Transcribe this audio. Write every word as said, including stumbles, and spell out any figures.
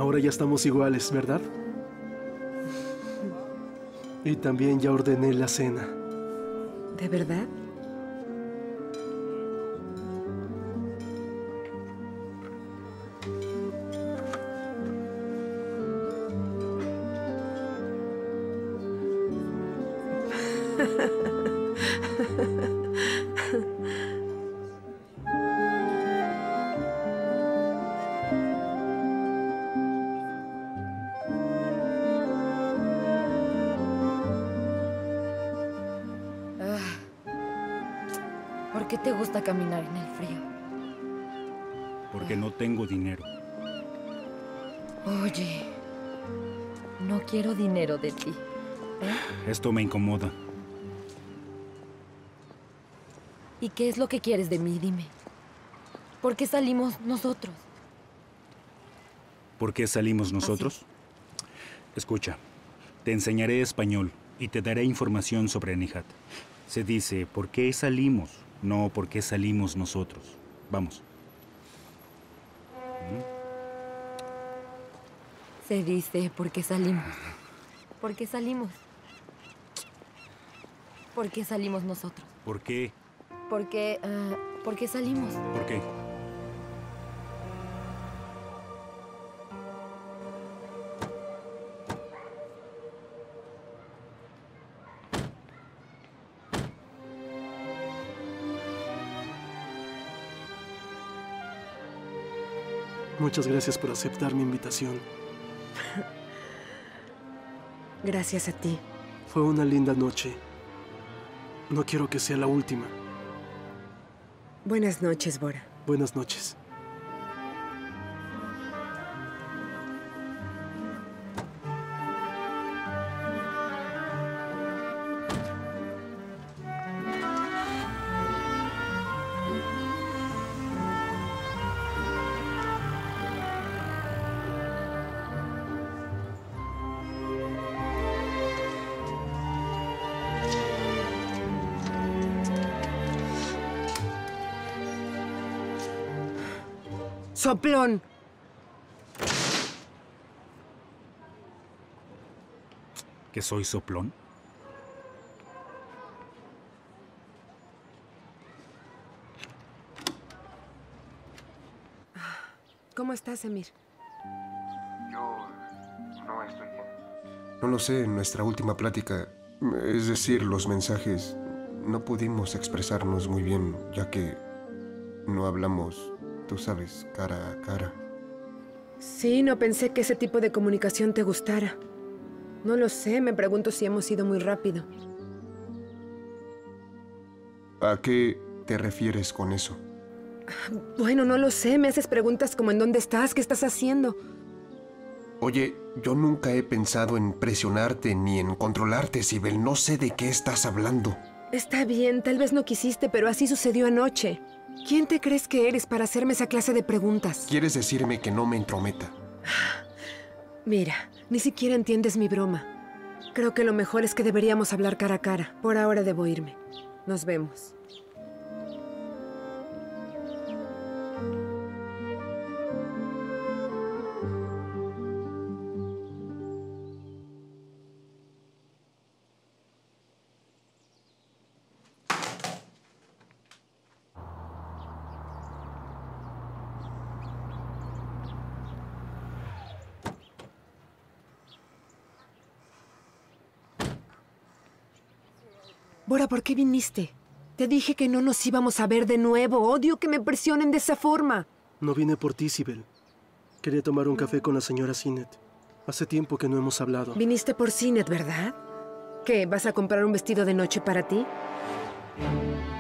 Ahora ya estamos iguales, ¿verdad? Y también ya ordené la cena. ¿De verdad? ¿Por qué te gusta caminar en el frío? Porque no tengo dinero. Oye, no quiero dinero de ti. ¿Eh? Esto me incomoda. ¿Y qué es lo que quieres de mí? Dime. ¿Por qué salimos nosotros? ¿Por qué salimos nosotros? ¿Ah, sí? Escucha, te enseñaré español y te daré información sobre Nihat. Se dice, ¿por qué salimos? No, ¿por qué salimos nosotros? Vamos. ¿Mm? Se dice, ¿por qué salimos? ¿Por qué salimos? ¿Por qué salimos nosotros? ¿Por qué? ¿Por qué, uh, ¿por qué salimos? ¿Por qué? Muchas gracias por aceptar mi invitación. Gracias a ti. Fue una linda noche. No quiero que sea la última. Buenas noches, Bora. Buenas noches. ¡Soplón! ¿Que soy soplón? ¿Cómo estás, Emir? Yo no estoy bien. No lo sé, en nuestra última plática, es decir, los mensajes, no pudimos expresarnos muy bien, ya que no hablamos, tú sabes, cara a cara. Sí, no pensé que ese tipo de comunicación te gustara. No lo sé, me pregunto si hemos ido muy rápido. ¿A qué te refieres con eso? Bueno, no lo sé, me haces preguntas como ¿en dónde estás? ¿Qué estás haciendo? Oye, yo nunca he pensado en presionarte ni en controlarte, Sibel. No sé de qué estás hablando. Está bien, tal vez no quisiste, pero así sucedió anoche. ¿Quién te crees que eres para hacerme esa clase de preguntas? ¿Quieres decirme que no me entrometa? Mira, ni siquiera entiendes mi broma. Creo que lo mejor es que deberíamos hablar cara a cara. Por ahora debo irme. Nos vemos. Bora, ¿por qué viniste? Te dije que no nos íbamos a ver de nuevo. Odio que me presionen de esa forma. No vine por ti, Sibel. Quería tomar un café con la señora Sinet. Hace tiempo que no hemos hablado. Viniste por Sinet, ¿verdad? ¿Qué, vas a comprar un vestido de noche para ti?